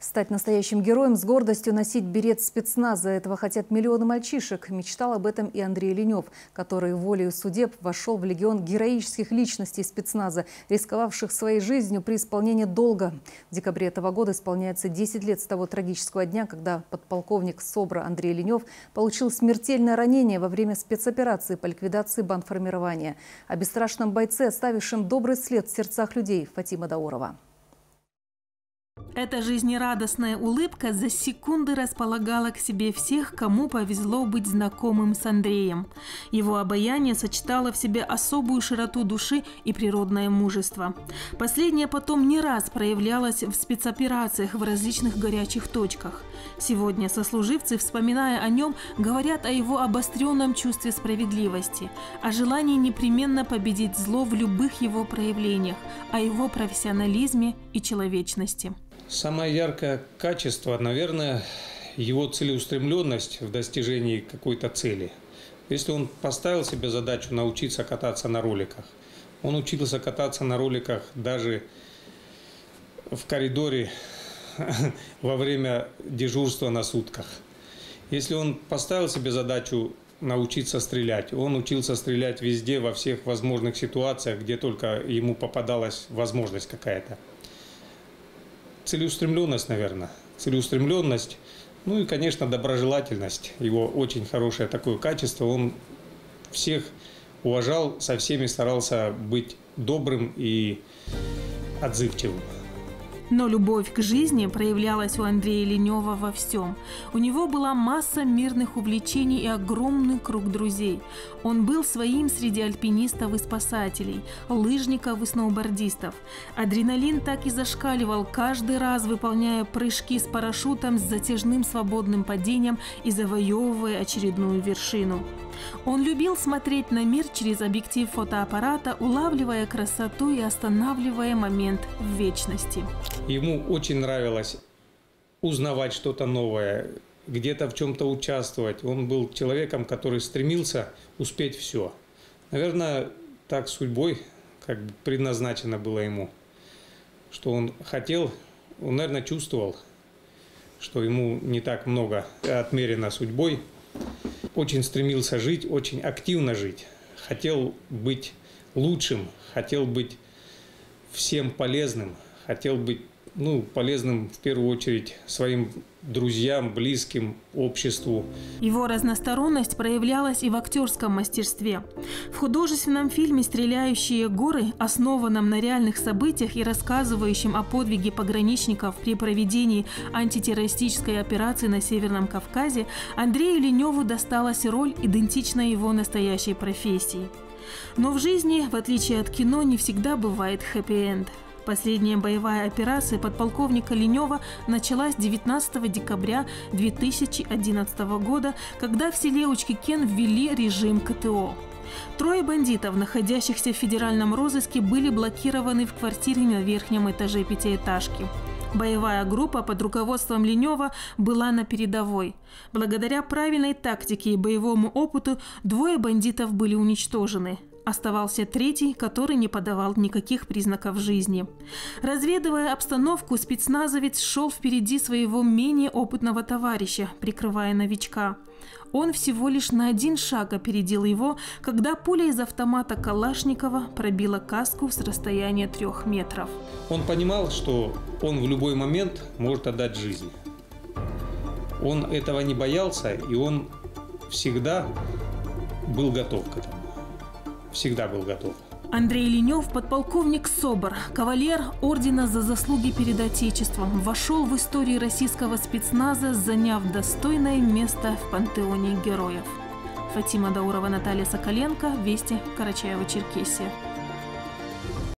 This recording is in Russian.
Стать настоящим героем, с гордостью носить берет спецназа. Этого хотят миллионы мальчишек. Мечтал об этом и Андрей Ленев, который волею судеб вошел в легион героических личностей спецназа, рисковавших своей жизнью при исполнении долга. В декабре этого года исполняется 10 лет с того трагического дня, когда подполковник СОБРа Андрей Ленев получил смертельное ранение во время спецоперации по ликвидации бандформирования. О бесстрашном бойце, оставившем добрый след в сердцах людей, Фатима Даурова. Эта жизнерадостная улыбка за секунды располагала к себе всех, кому повезло быть знакомым с Андреем. Его обаяние сочетало в себе особую широту души и природное мужество. Последнее потом не раз проявлялось в спецоперациях в различных горячих точках. Сегодня сослуживцы, вспоминая о нем, говорят о его обостренном чувстве справедливости, о желании непременно победить зло в любых его проявлениях, о его профессионализме и человечности. Самое яркое качество, наверное, его целеустремленность в достижении какой-то цели. Если он поставил себе задачу научиться кататься на роликах, он учился кататься на роликах даже в коридоре во время дежурства на сутках. Если он поставил себе задачу научиться стрелять, он учился стрелять везде, во всех возможных ситуациях, где только ему попадалась возможность какая-то. Целеустремленность, наверное. Целеустремленность, ну и, конечно, доброжелательность. Его очень хорошее такое качество. Он всех уважал, со всеми старался быть добрым и отзывчивым. Но любовь к жизни проявлялась у Андрея Ленева во всем. У него была масса мирных увлечений и огромный круг друзей. Он был своим среди альпинистов и спасателей, лыжников и сноубордистов. Адреналин так и зашкаливал, каждый раз выполняя прыжки с парашютом с затяжным свободным падением и завоевывая очередную вершину. Он любил смотреть на мир через объектив фотоаппарата, улавливая красоту и останавливая момент в вечности. Ему очень нравилось узнавать что-то новое, где-то в чем-то участвовать. Он был человеком, который стремился успеть все. Наверное, так судьбой как бы предназначено было ему, что он хотел, он, наверное, чувствовал, что ему не так много отмерено судьбой. Очень стремился жить, очень активно жить. Хотел быть лучшим, хотел быть всем полезным, хотел быть полезным в первую очередь своим друзьям, близким, обществу. Его разносторонность проявлялась и в актерском мастерстве. В художественном фильме «Стреляющие горы», основанном на реальных событиях и рассказывающем о подвиге пограничников при проведении антитеррористической операции на Северном Кавказе, Андрею Леневу досталась роль, идентичная его настоящей профессии. Но в жизни, в отличие от кино, не всегда бывает хэппи-энд. Последняя боевая операция подполковника Ленева началась 19 декабря 2011 года, когда в селе Учкикен ввели режим КТО. 3 бандитов, находящихся в федеральном розыске, были блокированы в квартире на верхнем этаже пятиэтажки. Боевая группа под руководством Ленева была на передовой. Благодаря правильной тактике и боевому опыту 2 бандитов были уничтожены. Оставался 3, который не подавал никаких признаков жизни. Разведывая обстановку, спецназовец шел впереди своего менее опытного товарища, прикрывая новичка. Он всего лишь на 1 шаг опередил его, когда пуля из автомата Калашникова пробила каску с расстояния 3 метров. Он понимал, что он в любой момент может отдать жизнь. Он этого не боялся, и он всегда был готов к этому. Всегда был готов. Андрей Ленев, подполковник СОБР, кавалер ордена за заслуги перед Отечеством, вошел в историю российского спецназа, заняв достойное место в пантеоне героев. Фатима Даурова, Наталья Соколенко, Вести, Карачаево-Черкесия.